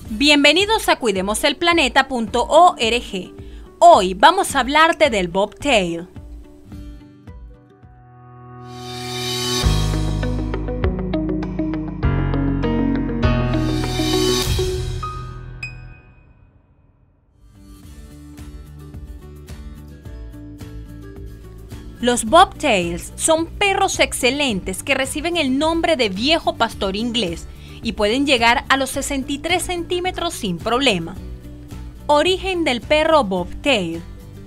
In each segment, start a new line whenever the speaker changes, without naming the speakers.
Bienvenidos a cuidemoselplaneta.org. Hoy vamos a hablarte del bobtail. Los bobtails son perros excelentes que reciben el nombre de viejo pastor inglés y pueden llegar a los 63 centímetros sin problema. Origen del perro bobtail.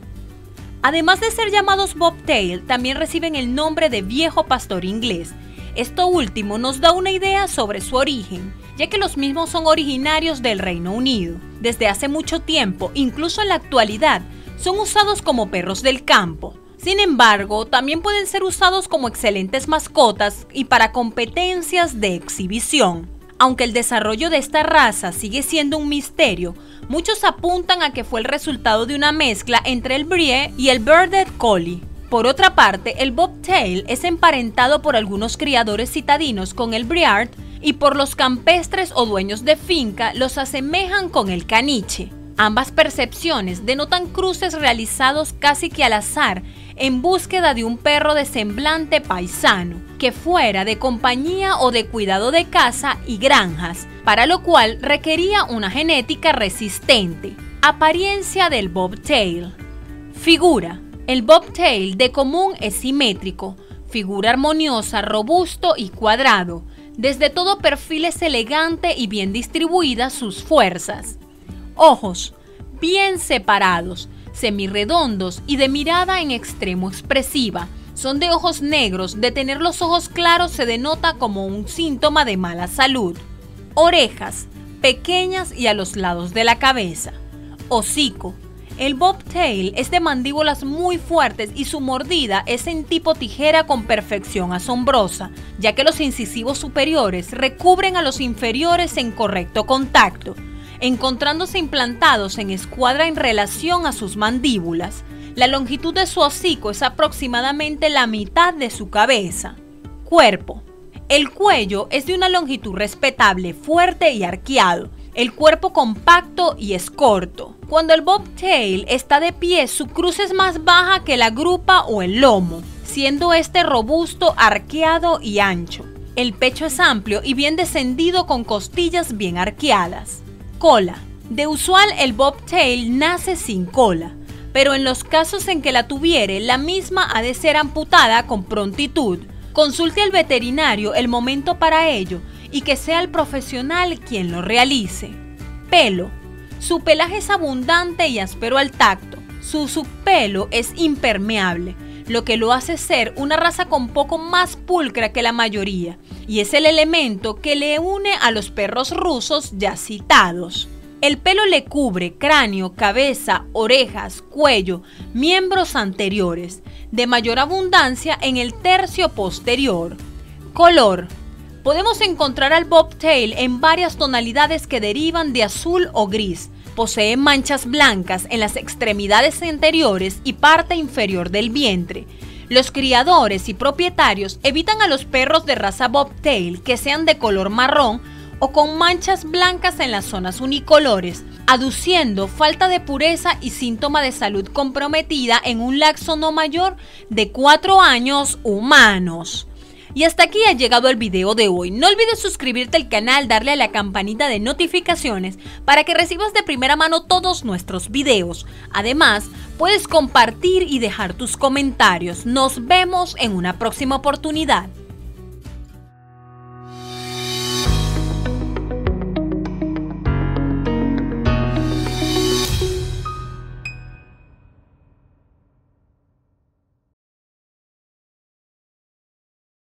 Además de ser llamados bobtail, también reciben el nombre de viejo pastor inglés. Esto último nos da una idea sobre su origen, ya que los mismos son originarios del Reino Unido. Desde hace mucho tiempo, incluso en la actualidad, son usados como perros del campo. Sin embargo, también pueden ser usados como excelentes mascotas y para competencias de exhibición. Aunque el desarrollo de esta raza sigue siendo un misterio, muchos apuntan a que fue el resultado de una mezcla entre el Brie y el Border Collie. Por otra parte, el bobtail es emparentado por algunos criadores citadinos con el Briard y por los campestres o dueños de finca los asemejan con el caniche. Ambas percepciones denotan cruces realizados casi que al azar en búsqueda de un perro de semblante paisano, que fuera de compañía o de cuidado de casa y granjas, para lo cual requería una genética resistente. Apariencia del bobtail. Figura. El bobtail de común es simétrico, figura armoniosa, robusto y cuadrado. Desde todo perfil es elegante y bien distribuidas sus fuerzas. Ojos, bien separados, semirredondos y de mirada en extremo expresiva. Son de ojos negros, de tener los ojos claros se denota como un síntoma de mala salud. Orejas, pequeñas y a los lados de la cabeza. Hocico. El bobtail es de mandíbulas muy fuertes y su mordida es en tipo tijera con perfección asombrosa, ya que los incisivos superiores recubren a los inferiores en correcto contacto, encontrándose implantados en escuadra en relación a sus mandíbulas. La longitud de su hocico es aproximadamente la mitad de su cabeza. Cuerpo. El cuello es de una longitud respetable, fuerte y arqueado. El cuerpo compacto y es corto. Cuando el bobtail está de pie, su cruz es más baja que la grupa o el lomo, siendo este robusto, arqueado y ancho. El pecho es amplio y bien descendido con costillas bien arqueadas. Cola. De usual el bobtail nace sin cola, pero en los casos en que la tuviere, la misma ha de ser amputada con prontitud. Consulte al veterinario el momento para ello y que sea el profesional quien lo realice. Pelo. Su pelaje es abundante y áspero al tacto. Su subpelo es impermeable, lo que lo hace ser una raza con poco más pulcra que la mayoría, y es el elemento que le une a los perros rusos ya citados. El pelo le cubre cráneo, cabeza, orejas, cuello, miembros anteriores, de mayor abundancia en el tercio posterior. Color. Podemos encontrar al bobtail en varias tonalidades que derivan de azul o gris. Posee manchas blancas en las extremidades anteriores y parte inferior del vientre. Los criadores y propietarios evitan a los perros de raza bobtail que sean de color marrón o con manchas blancas en las zonas unicolores, aduciendo falta de pureza y síntoma de salud comprometida en un lapso no mayor de 4 años humanos. Y hasta aquí ha llegado el video de hoy. No olvides suscribirte al canal, darle a la campanita de notificaciones para que recibas de primera mano todos nuestros videos. Además, puedes compartir y dejar tus comentarios. Nos vemos en una próxima oportunidad.